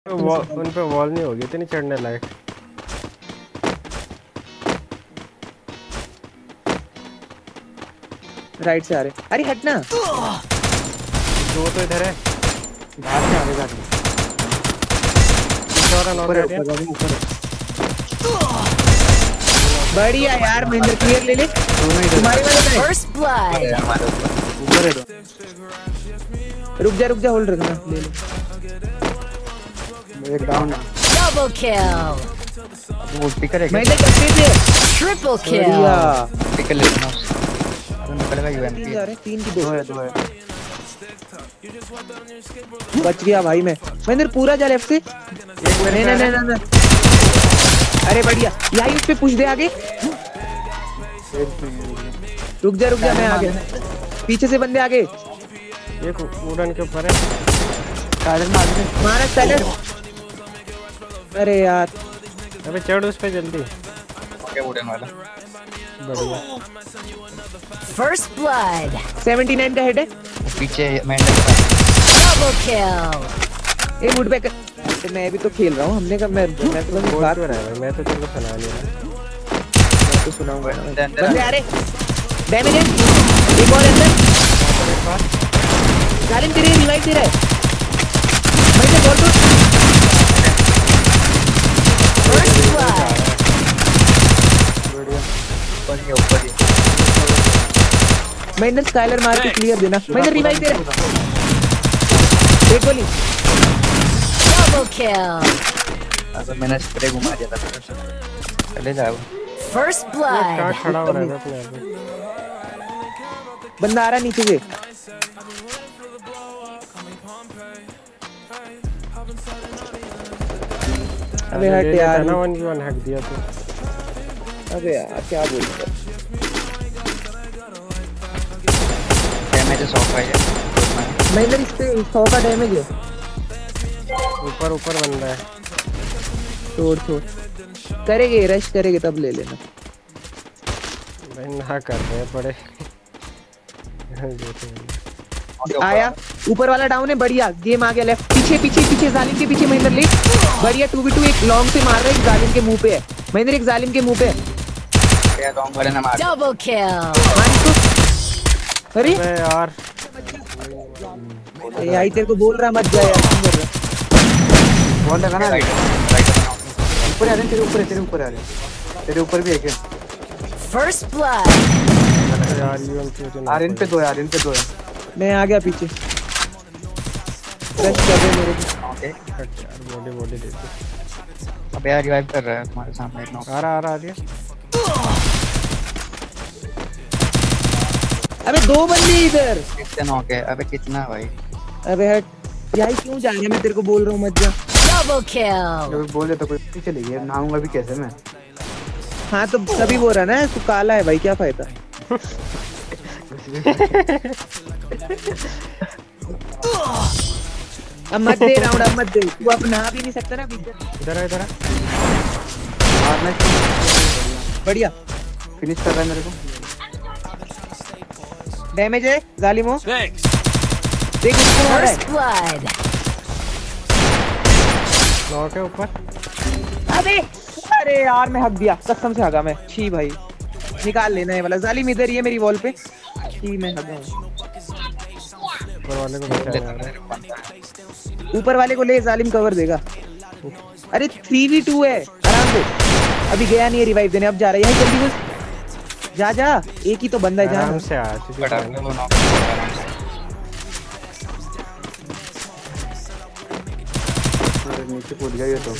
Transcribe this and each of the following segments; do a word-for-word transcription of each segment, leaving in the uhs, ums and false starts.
उन पे वॉल नहीं होगी इतनी चढ़ने लायक। राइट से आ रहे। अरे हट ना। दो तो इधर है। बाहर से आ रहे गाड़ी। ऊपर है ऊपर। बढ़िया यार महेंद्र क्लियर ले ले। तुम्हारे वाले पे फर्स्ट ब्लड। ऊपर है दो। रुक जा रुक जा होल्ड रखना ले ले। एक डाउन है। Double kill. वो स्पीकर है। महेंद्र कैसे थे? Triple kill. बढ़िया। स्पीकर ले लेना उससे। तो निकलेगा यूएमपी। तीन की दो है दो है। बच गया भाई मैं। महेंद्र पूरा जा लेफ्ट से। नहीं नहीं नहीं नहीं। अरे बढ़िया यही उस पे पुश दे आगे। रुक जा रुक जा मैं आ गया। पीछे से बंदे आगे। एक वुडन के ऊपर है। साइलेंट मार दे। मारा साइलेंट। अरे यार अबे चढ़ उस पे जल्दी। ओके वुडन वाला। बढ़िया। First blood. उन्यासी का हेड है। पीछे मेंढक का। Double kill. A wood back. मैं भी तो खेल रहा हूँ। हमने कब मैं मैं तो बस बात कर रहा है। मैं तो तेरे को सुना नहीं रहा। मैं तो सुनाऊंगा। बंदे आ रहे। डैमेज है। एक और अंदर। जालिम तेरे रिवाइव दे रहा है। मैं से बॉल टूट। First blood. ऊपर ही ऊपर ही। महेंद्र स्काइलर मार के क्लियर देना। महेंद्र रिवाइव दे रहा है। एक गोली। Double kill. अगर मैंने स्प्रे घुमा दिया था चले जाओ। फर्स्ट क्या ब्लड। खड़ा हो रहा है अपने आप। बंदा आ रहा नीचे से। अबे हट यार ना वन वन हट दिया तो। अबे यार क्या बोल रहा है। डैमेज सौ का है। महेंद्र इस पे सौ का डैमेज है। ऊपर ऊपर बंदा है। छोड़ छोड़ करेंगे रश करेंगे तब ले लेना। भाई ना कर रहे हैं बड़े। आया ऊपर वाला डाउन है। बढ़िया गेम आ गया। लेफ्ट पीछे पीछे पीछे जालिम के पीछे महेंद्र ले। बढ़िया टू बी टू। एक लॉन्ग से मार रहा है। एक जालिम के मुंह पे है। महेंद्र एक जालिम के मुंह पे है। क्या लॉन्ग वाले ने मार। Double kill. मार इसको। अरे अबे यार यही तेरे को बोल रहा मत जा यार। क्यों कर रहा बॉल लगा ना। राइट राइट ऊपर आ रहे तेरे ऊपर तेरे ऊपर आ रहे तेरे ऊपर भी एक है। First blood. यार ये उनके यार इन पे दो यार इन पे दो है। मैं आ गया पीछे। रश कर रहे मेरे को। ओके यार बॉडी बॉडी दे दे। अब यार रिवाइव कर रहा है तुम्हारे सामने एक नॉक। आ रहा आ रहा आ रहा। अबे दो बंदे इधर। कितने नॉक है। अबे कितना भाई। अबे हट यही क्यों जा रहा है। मैं तेरे को बोल रहा हूँ मत जा। Double kill. जब बोले तो कोई पीछे ले गया। नहाऊंगा भी कैसे मैं। हाँ तो सभी बोल रहा ना तू काला है भाई क्या फायदा। अब मत दे राउंड। अब मत दे। तू अब नहा भी नहीं सकता ना। इधर है इधर है। मारना बढ़िया फिनिश कर रहा है मेरे को। डैमेज है जालिमो। देख इसको मार रहा है। First blood. नॉक है ऊपर। अबे अरे यार मैं हक दिया। कसम से हगा मैं। छी भाई निकाल लेना है वाला। जालिम इधर ही है मेरी वॉल पे। छी मैं हगा हूं। ऊपर वाले को बचाना है। ऊपर वाले को ले। जालिम कवर देगा। अरे थ्री वी टू है आराम से। अभी गया नहीं है रिवाइव देने। अब जा रहा है यही जल्दी बस जा जा। एक ही तो बंदा है। जा आराम से आ चुकी है। नीचे कूद गया ये तो।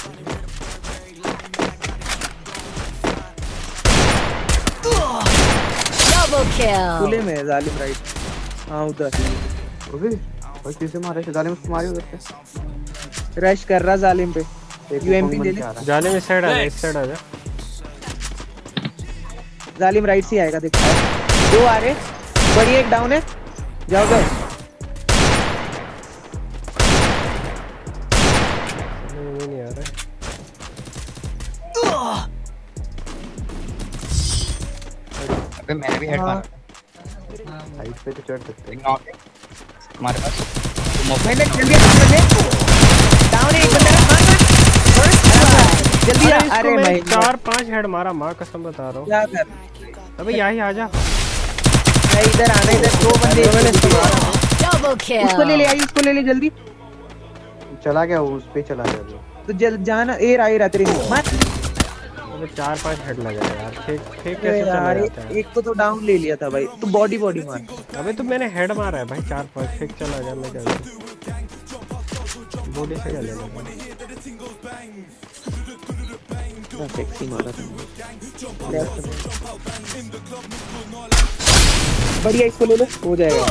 Double kill. खुले में है जालिम राइट। हाँ उधर अबे भाई किसे मारे से जालिम उसको मारी उधर से। रश कर रहा जालिम पे। यूएमपी ले ले। जालिम इस साइड आ जा। इस साइड आ जा। जालिम राइट से आएगा देख। दो आ रहे। बढ़िया एक डाउन है। जाओ जाओ। नहीं नहीं आ रहा। अबे मैंने भी हेड मारा। हाइट पे तो चढ़ सकते हैं। नॉक है हमारे पास। मैंने जल्दी डाउन है एक बंदा। भाई चार पांच हेड मारा, माँ कसम बता रहा हूँ। क्या कर अबे यही आजा, भाई इधर आना, इधर दो बंदे। Double उसको ले ले kill. आई, उसको ले ले जल्दी। चला गया वो, उस पे चला गया वो। तो जल्द जाना, ए रहा ए रहा तेरे मार। अबे चार पांच हेड लगे यार, फेक फेक अरे कैसे चला यार जाता है। एक को तो डाउन ले लिया था भाई, तू बॉडी बॉडी मार। अबे तो मैंने हेड मारा है भाई, चार पांच फेक चला गया, मैं क्या करूं? बॉडी से क्या लेना। सेक्सी मारा था। बढ़िया, इसको ले लो, हो जाएगा।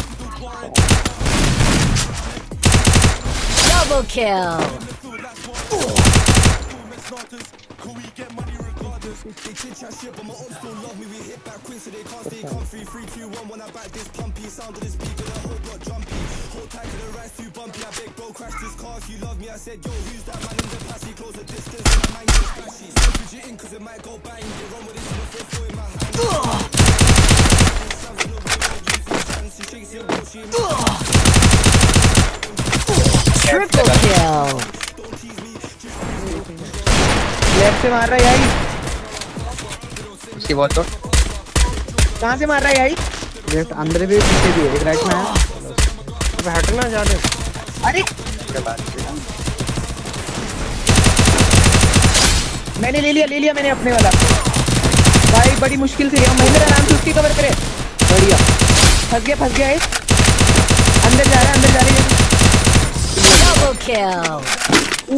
Double kill. Triple kill. Left से मार रहा है याई। उसकी बहुत तो कहाँ से मार रहा है याई? लेफ्ट अंदर भी, पीछे भी है, एक राइट में है। अबे हटना जा दे। अरे मैंने ले लिया ले लिया मैंने अपने वाला भाई, बड़ी मुश्किल से लिया। महेंद्र आराम से उसकी कवर करे। बढ़िया, फंस गया फंस गया है। अंदर जा रहा है, अंदर जा रही है। Double kill.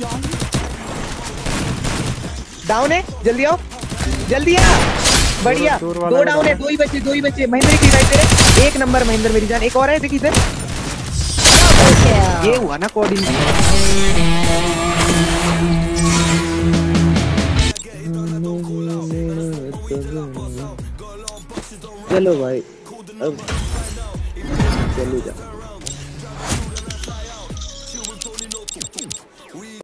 डाउन है, जल्दी आओ जल्दी आ। बढ़िया, दूर वाला दो डाउन है, दो ही बचे दो ही बचे। महेंद्र की राइट तेरे, एक नंबर महेंद्र मेरी जान। एक और है, देखिए इधर। Double kill. ये हुआ ना कोऑर्डिनेशन। चलो भाई, अब चलो जा।